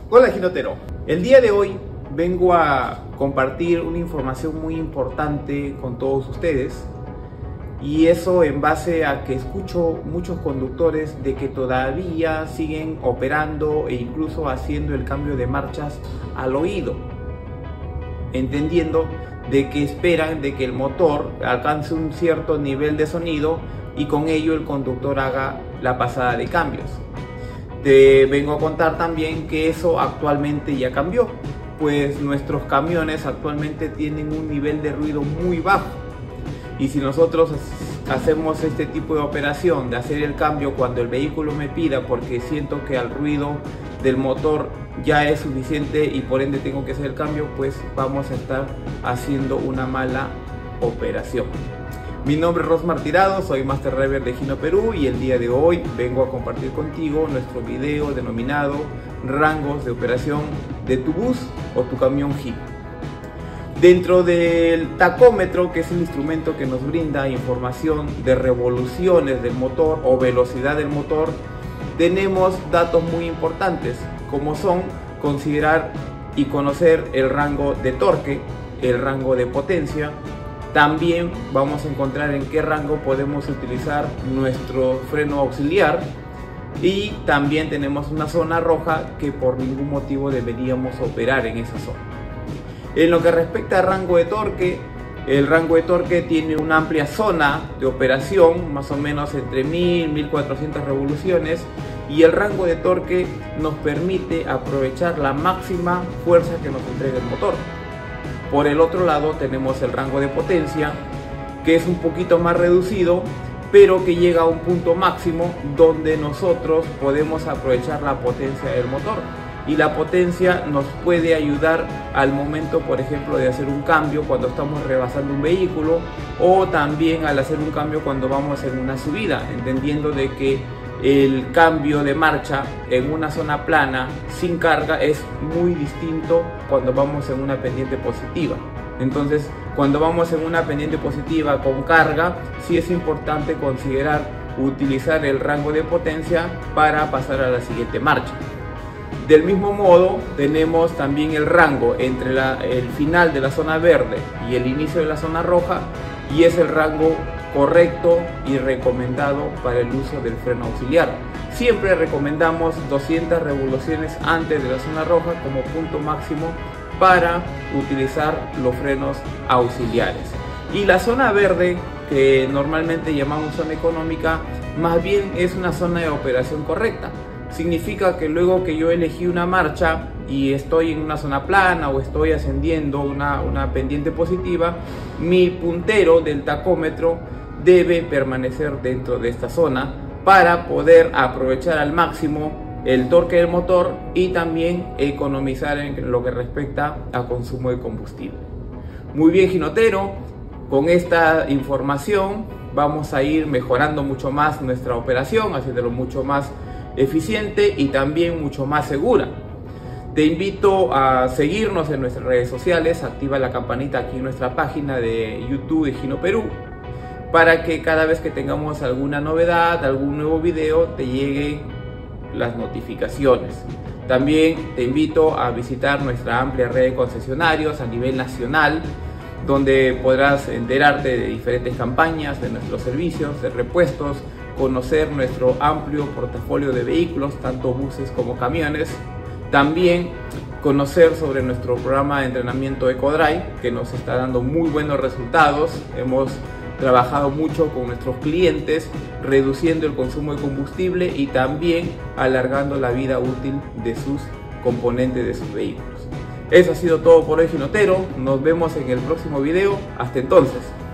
Hola Jinotero, el día de hoy vengo a compartir una información muy importante con todos ustedes, y eso en base a que escucho muchos conductores de que todavía siguen operando e incluso haciendo el cambio de marchas al oído, entendiendo de que esperan de que el motor alcance un cierto nivel de sonido y con ello el conductor haga la pasada de cambios. Te vengo a contar también que eso actualmente ya cambió, pues nuestros camiones actualmente tienen un nivel de ruido muy bajo, y si nosotros hacemos este tipo de operación de hacer el cambio cuando el vehículo me pida, porque siento que el ruido del motor ya es suficiente y por ende tengo que hacer el cambio, pues vamos a estar haciendo una mala operación. Mi nombre es Rosmar Tirado, soy Master Driver de Hino Perú, y el día de hoy vengo a compartir contigo nuestro video denominado rangos de operación de tu bus o tu camión Hino. Dentro del tacómetro, que es el instrumento que nos brinda información de revoluciones del motor o velocidad del motor, tenemos datos muy importantes, como son considerar y conocer el rango de torque, el rango de potencia. También vamos a encontrar en qué rango podemos utilizar nuestro freno auxiliar, y también tenemos una zona roja que por ningún motivo deberíamos operar en esa zona. En lo que respecta al rango de torque, el rango de torque tiene una amplia zona de operación, más o menos entre 1000 y 1400 revoluciones, y el rango de torque nos permite aprovechar la máxima fuerza que nos entrega el motor. Por el otro lado tenemos el rango de potencia, que es un poquito más reducido, pero que llega a un punto máximo donde nosotros podemos aprovechar la potencia del motor. Y la potencia nos puede ayudar al momento, por ejemplo, de hacer un cambio cuando estamos rebasando un vehículo, o también al hacer un cambio cuando vamos en una subida, entendiendo de que el cambio de marcha en una zona plana sin carga es muy distinto cuando vamos en una pendiente positiva. Entonces, cuando vamos en una pendiente positiva con carga, sí es importante considerar utilizar el rango de potencia para pasar a la siguiente marcha. Del mismo modo, tenemos también el rango entre el final de la zona verde y el inicio de la zona roja, y es el rango correcto y recomendado para el uso del freno auxiliar. Siempre recomendamos 200 revoluciones antes de la zona roja como punto máximo para utilizar los frenos auxiliares. Y la zona verde, que normalmente llamamos zona económica, más bien es una zona de operación correcta. Significa que luego que yo elegí una marcha y estoy en una zona plana o estoy ascendiendo una pendiente positiva, mi puntero del tacómetro debe permanecer dentro de esta zona para poder aprovechar al máximo el torque del motor y también economizar en lo que respecta a consumo de combustible. Muy bien, jinotero, con esta información vamos a ir mejorando mucho más nuestra operación, haciéndolo mucho más eficiente y también mucho más segura. Te invito a seguirnos en nuestras redes sociales, activa la campanita aquí en nuestra página de YouTube de Hino Perú, para que cada vez que tengamos alguna novedad, algún nuevo video, te lleguen las notificaciones. También te invito a visitar nuestra amplia red de concesionarios a nivel nacional, donde podrás enterarte de diferentes campañas, de nuestros servicios, de repuestos, conocer nuestro amplio portafolio de vehículos, tanto buses como camiones. También conocer sobre nuestro programa de entrenamiento EcoDrive, que nos está dando muy buenos resultados. Hemos trabajado mucho con nuestros clientes, reduciendo el consumo de combustible y también alargando la vida útil de sus componentes de sus vehículos. Eso ha sido todo por hoy, jinotero. Nos vemos en el próximo video. Hasta entonces.